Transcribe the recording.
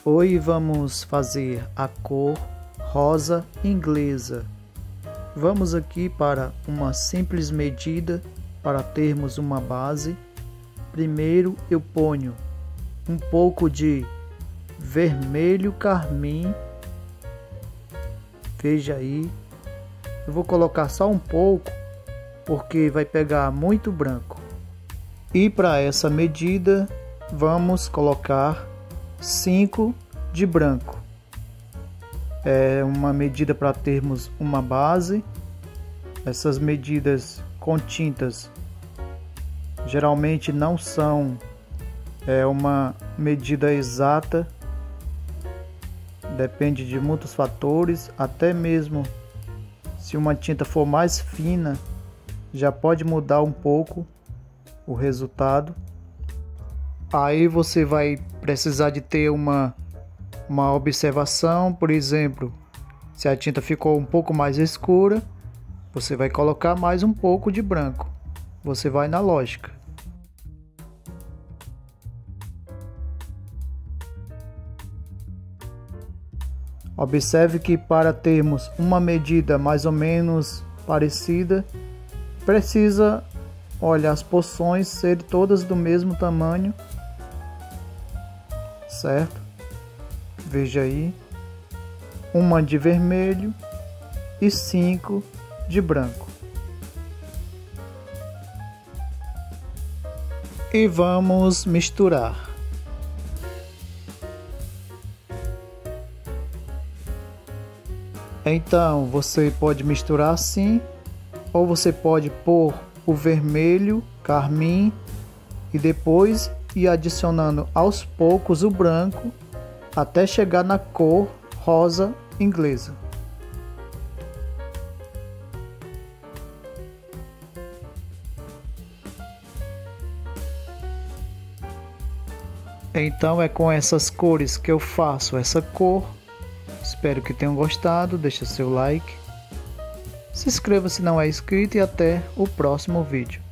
Hoje vamos fazer a cor rosa inglesa. Vamos aqui para uma simples medida para termos uma base. Primeiro eu ponho um pouco de vermelho carmim. Veja aí. Eu vou colocar só um pouco porque vai pegar muito branco. E para essa medida vamos colocar 5 de branco. É uma medida para termos uma base. Essas medidas com tintas geralmente não são uma medida exata, depende de muitos fatores, até mesmo se uma tinta for mais fina já pode mudar um pouco o resultado. Aí você vai precisar de ter uma observação, por exemplo, se a tinta ficou um pouco mais escura, você vai colocar mais um pouco de branco. Você vai na lógica. Observe que para termos uma medida mais ou menos parecida, precisa, olha, as porções serem todas do mesmo tamanho, certo? Veja aí, uma de vermelho e 5 de branco. E vamos misturar. Então, você pode misturar assim, ou você pode pôr o vermelho, carmim, e depois ir adicionando aos poucos o branco, até chegar na cor rosa inglesa. Então é com essas cores que eu faço essa cor. Espero que tenham gostado, deixa seu like, se inscreva se não é inscrito e até o próximo vídeo.